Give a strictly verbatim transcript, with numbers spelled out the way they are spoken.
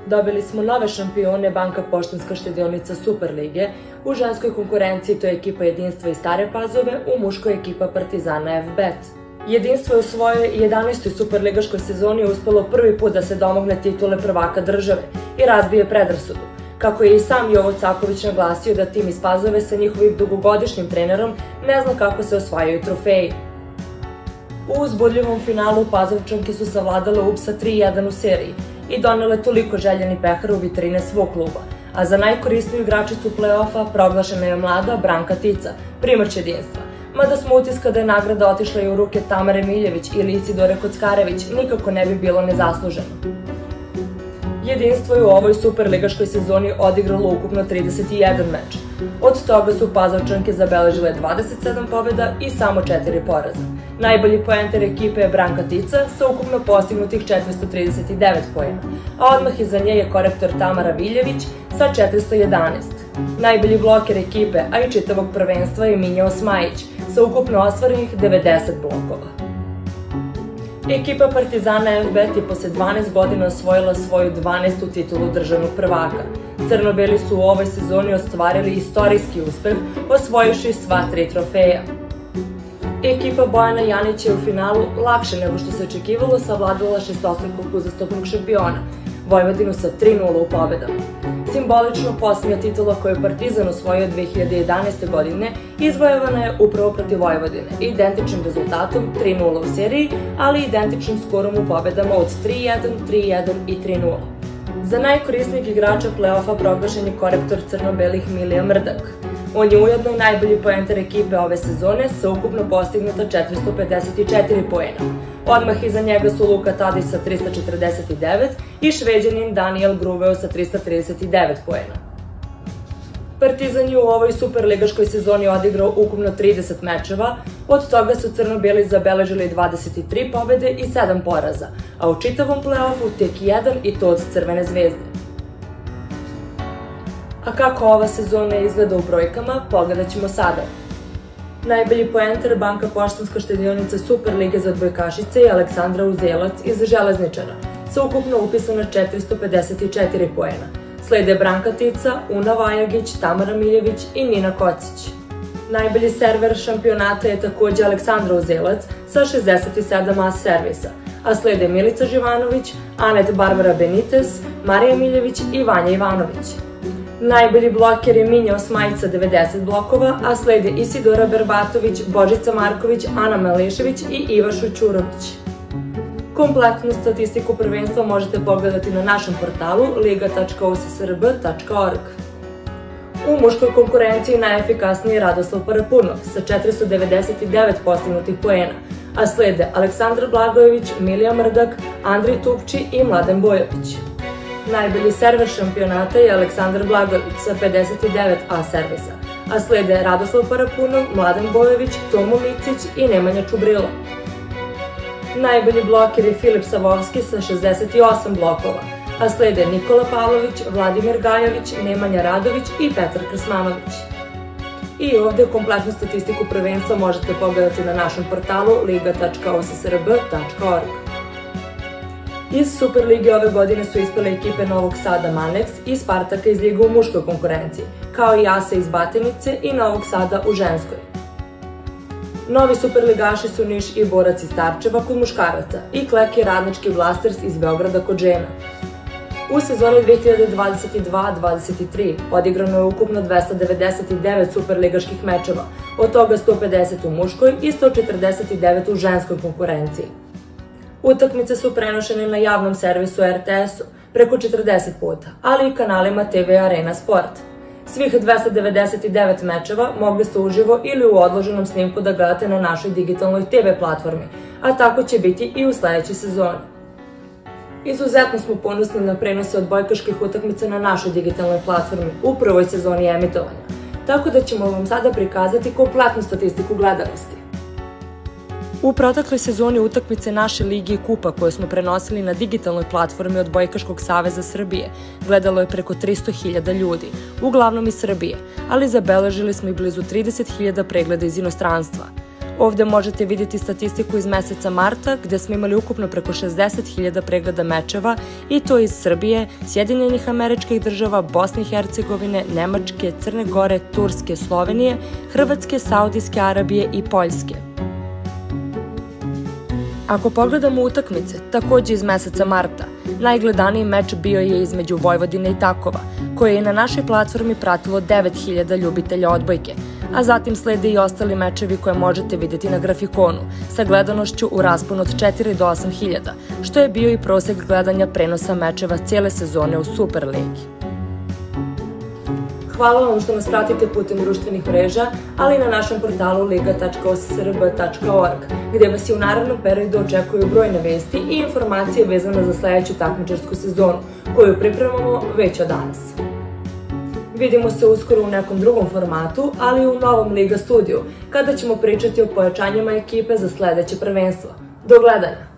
Dobili smo nove šampione Banka Poštanska štedionica Superlige, u ženskoj konkurenciji to je ekipa Jedinstva iz Stare Pazove, u muškoj ekipa Partizana F bet. Jedinstvo je u svojoj jedanaestoj superligaškoj sezoni uspelo prvi put da se domogne titule prvaka države i razbije predrasudu. Kako je i sam Jovo Caković naglasio da tim iz Pazove sa njihovim dugogodišnjim trenerom ne zna kako se osvajaju trofeji. U uzbudljivom finalu Pazovčanke su savladale U P S-a tri jedan u seriji i donele toliko željeni pehar u vitrine svog kluba, a za najkorisniju igračicu play-offa proglašena je mlada Branka Tica, primač Jedinstva. Mada smo utiska da je nagrada otišla i u ruke Tamare Miljević ili Isidore Kockarević, nikako ne bi bilo nezasluženo. Jedinstvo je u ovoj superligaškoj sezoni odigralo ukupno trideset jedan meč. Od toga su Pazovčanke zabeležile dvadeset sedam pobjeda i samo četiri poraza. Najbolji poenter ekipe je Branka Tica sa ukupno postignutih četiristo trideset devet poena, a odmah iza nje je korektor Tamara Viljević sa četiristo jedanaest. Najbolji bloker ekipe, a i čitavog prvenstva je Minja Osmajić sa ukupno ostvarenih devedeset blokova. Ekipa Partizana F bet je posle dvanaest godina osvojila svoju dvanaestu titulu državnog prvaka. Crno-beli su u ovoj sezoni ostvarili istorijski uspeh, osvojivši sva tri trofeja. Ekipa Bojana Janića je u finalu lakše nego što se očekivalo savladala šestostrukog uzastopnog šampiona, Vojvodinu sa tri nula u pobedama. Simbolično posljednja titula koju je Partizan osvojio dve hiljade jedanaeste. godine izvojevana je upravo protiv Vojvodine, identičnim rezultatom tri nula u seriji, ali identičnim skorom u pobedama od tri jedan, tri jedan i tri nula. Za najkorisnijeg igrača play-offa proglašen je korektor crno-belih Milija Mrdak. On je ujedno i najbolji poenter ekipe ove sezone sa ukupno postignuta četiristo pedeset četiri poena. Odmah iza njega su Luka Tadić sa trista četrdeset devet i Šveđanin Daniel Gruveo sa trista trideset devet poena. Partizan je u ovoj superligaškoj sezoni odigrao ukupno trideset mečeva, od toga su crno-beli zabeležili dvadeset tri pobede i sedam poraza, a u čitavom play-offu tek jedan i to od Crvene zvezde. A kako ova sezona izgleda u brojkama, pogledat ćemo sada. Najbolji poenter Banka Poštanska štedionica Superlige za odbojkašice je Aleksandra Uzelac iz Železničara, sa ukupno upisano četiristo pedeset četiri poena. Slede Branka Tica, Una Vajagić, Tamara Miljević i Nina Kocić. Najbolji server šampionata je takođe Aleksandra Uzelac sa šezdeset sedam as servisa, a slede Milica Živanović, Anet Barbara Benitez, Marija Miljević i Vanja Ivanović. Najbolji bloker je Minja Osmajić sa devedeset blokova, a slede Isidora Berbatović, Božica Marković, Ana Mališević i Ivašo Ćurović. Kompletnu statistiku prvenstva možete pogledati na našem portalu liga tačka o s s r b tačka org. U muškoj konkurenciji najefikasniji je Radoslav Parapunov sa četiristo devedeset devet postignutih poena, a slede Aleksandar Blagojević, Milija Mrdak, Andrej Tupči i Mladen Bojović. Najbolji server šampionata je Aleksandar Blagojević sa pedeset devet as servisa, a slede Radoslav Parapunov, Mladen Bojović, Tomo Micić i Nemanja Čubrila. Najbolji bloker je Filip Savovski sa šezdeset osam blokova, a slede Nikola Pavlović, Vladimir Gajović, Nemanja Radović i Petar Krsmanović. I ovde kompletnu statistiku prvenstva možete pogledati na našem portalu liga tačka o s s r b tačka org. Iz Superlige ove godine su ispale ekipe Novog Sada Maneks i Spartaka iz Lige u muškoj konkurenciji, kao i Asa iz Batenice i Novog Sada u ženskoj. Novi superligaši su Niš i Borac iz Starčeva kod muškaraca i Kleki Radnički Blasters iz Beograda kod žena. U sezoni dve hiljade dvadeset dva dvadeset tri odigrano je ukupno dvesta devedeset devet superligaških mečeva, od toga sto pedeset u muškoj i sto četrdeset devet u ženskoj konkurenciji. Utakmice su prenošene na javnom servisu er te es-u preko četrdeset puta, ali i kanalima te ve Arena Sport. Svih dvesta devedeset devet mečeva mogli ste uživo ili u odloženom snimku da gledate na našoj digitalnoj te ve platformi, a tako će biti i u sledećoj sezoni. Izuzetno smo ponosni na prenose odbojkaških utakmica na našoj digitalnoj platformi u prvoj sezoni emitovanja, tako da ćemo vam sada prikazati kompletnu statistiku gledanosti. U protekloj sezoni utakmice naše ligi i kupa koje smo prenosili na digitalnoj platformi Odbojkaškog saveza Srbije gledalo je preko tristo hiljada ljudi, uglavnom iz Srbije, ali zabeležili smo i blizu trideset hiljada pregleda iz inostranstva. Ovde možete vidjeti statistiku iz meseca marta, gde smo imali ukupno preko šezdeset hiljada pregleda mečeva i to iz Srbije, Sjedinjenih Američkih Država, Bosne i Hercegovine, Nemačke, Crne Gore, Turske, Slovenije, Hrvatske, Saudijske Arabije i Poljske. Ako pogledamo utakmice, takođe iz meseca marta, najgledaniji meč bio je između Vojvodine i Takova, koje je na našoj platformi pratilo devet hiljada ljubitelja odbojke, a zatim slede i ostali mečevi koje možete vidjeti na grafikonu, sa gledanošću u rasponu od četiri do osam hiljada, što je bio i prosek gledanja prenosa mečeva cijele sezone u Superligi. Hvala vam što nas pratite putem društvenih mreža, ali i na našem portalu liga tačka o s s r b tačka org, gde vas i u narednom periodu očekuju brojne vesti i informacije vezane za sledeću takmičarsku sezonu, koju pripremamo već od danas. Vidimo se uskoro u nekom drugom formatu, ali i u novom Liga studiju, kada ćemo pričati o pojačanjima ekipe za sledeće prvenstvo. Do gledanja!